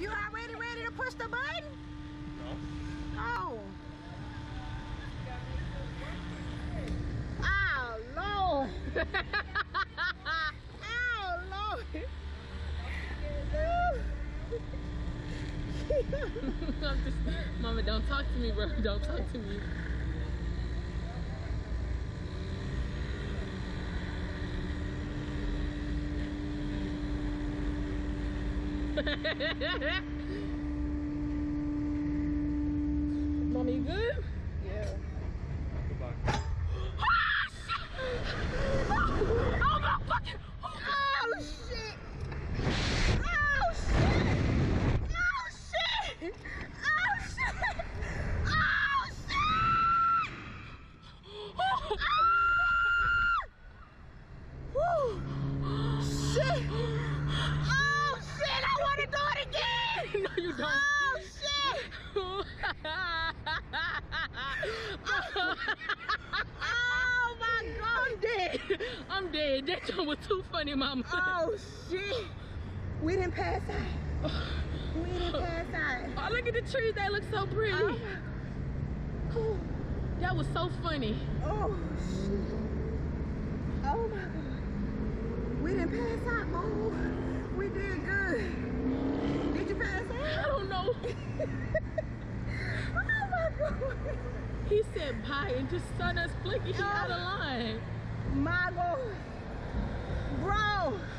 You already ready to push the button? No. Oh. Oh, Lord. Oh, Lord. I'm just, Mama, don't talk to me, bro. Don't talk to me. Mommy, you good? Yeah. Goodbye. Oh my fucking! Oh, shit. Oh, shit. Oh, shit. Oh, shit. Oh, shit. Woo. Shit. Oh, shit. I want to do it again. No, you don't. Oh, shit. Oh, my God. I'm dead. I'm dead. That jump was too funny, Mama. Oh, shit. We didn't pass out. We didn't pass out. Oh, look at the trees. They look so pretty. Oh, That was so funny. oh, shit. Oh, my God. We didn't pass out, Mom. We did good. Did you pass I out? don't know. Oh, my God. He said bye and just saw us flicking. He out of line. My God. Bro.